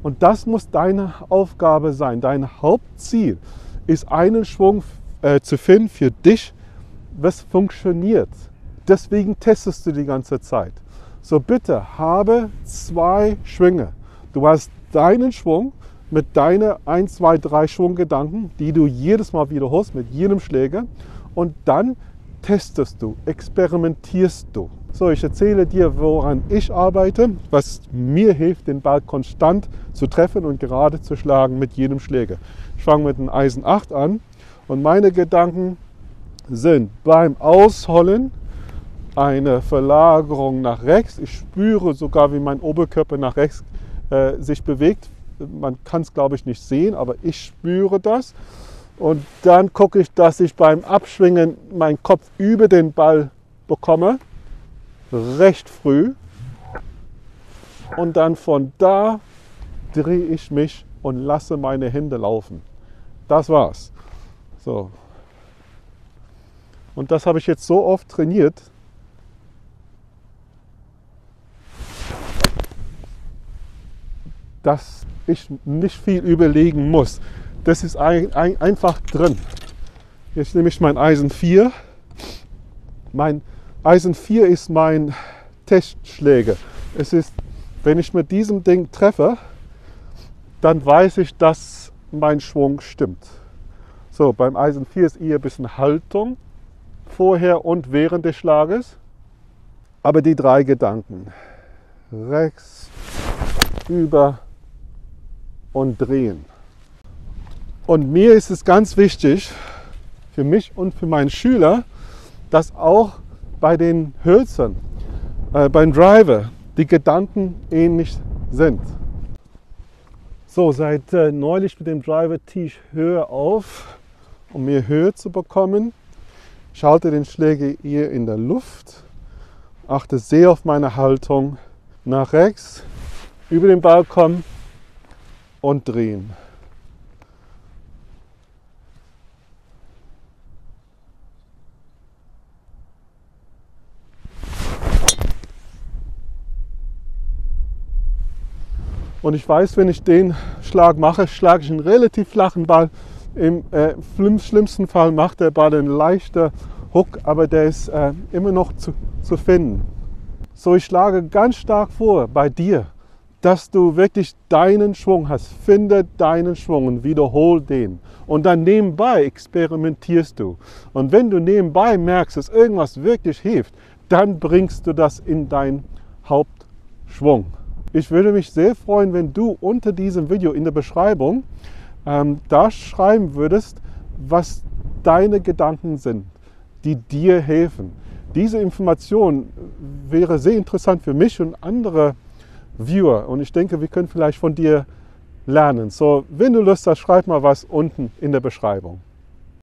Und das muss deine Aufgabe sein. Dein Hauptziel ist, einen Schwung zu finden für dich, was funktioniert. Deswegen testest du die ganze Zeit. So bitte, habe 2 Schwünge. Du hast deinen Schwung mit deinen 1, 2, 3 Schwunggedanken, die du jedes Mal wiederholst mit jedem Schläger. Und dann testest du, experimentierst du. So, ich erzähle dir, woran ich arbeite, was mir hilft, den Ball konstant zu treffen und gerade zu schlagen mit jedem Schläger. Ich fange mit einem Eisen 8 an und meine Gedanken sind beim Ausholen eine Verlagerung nach rechts. Ich spüre sogar, wie mein Oberkörper nach rechts sich bewegt. Man kann es, glaube ich, nicht sehen, aber ich spüre das. Und dann gucke ich, dass ich beim Abschwingen meinen Kopf über den Ball bekomme, recht früh. Und dann von da drehe ich mich und lasse meine Hände laufen. Das war's. So. Und das habe ich jetzt so oft trainiert, dass ich nicht viel überlegen muss. Das ist einfach drin. Jetzt nehme ich mein Eisen 4. Mein Eisen 4 ist mein Testschläger. Es ist, wenn ich mit diesem Ding treffe, dann weiß ich, dass mein Schwung stimmt. So, beim Eisen 4 ist eher ein bisschen Haltung, vorher und während des Schlages. Aber die 3 Gedanken, rechts, über und drehen. Und mir ist es ganz wichtig, für mich und für meinen Schüler, dass auch bei den Hölzern, beim Driver, die Gedanken ähnlich sind. So, seit neulich mit dem Driver ziehe ich höher auf, um mehr Höhe zu bekommen. Ich halte den Schläger hier in der Luft, achte sehr auf meine Haltung, nach rechts, über den Ball kommen und drehen. Und ich weiß, wenn ich den Schlag mache, schlage ich einen relativ flachen Ball. Im schlimmsten Fall macht der Ball einen leichten Hook, aber der ist immer noch zu finden. So, ich schlage ganz stark vor bei dir, dass du wirklich deinen Schwung hast. Finde deinen Schwung und wiederhol den. Und dann nebenbei experimentierst du. Und wenn du nebenbei merkst, dass irgendwas wirklich hilft, dann bringst du das in deinen Hauptschwung. Ich würde mich sehr freuen, wenn du unter diesem Video in der Beschreibung da schreiben würdest, was deine Gedanken sind, die dir helfen. Diese Information wäre sehr interessant für mich und andere Viewer. Und ich denke, wir können vielleicht von dir lernen. So, wenn du Lust hast, schreib mal was unten in der Beschreibung.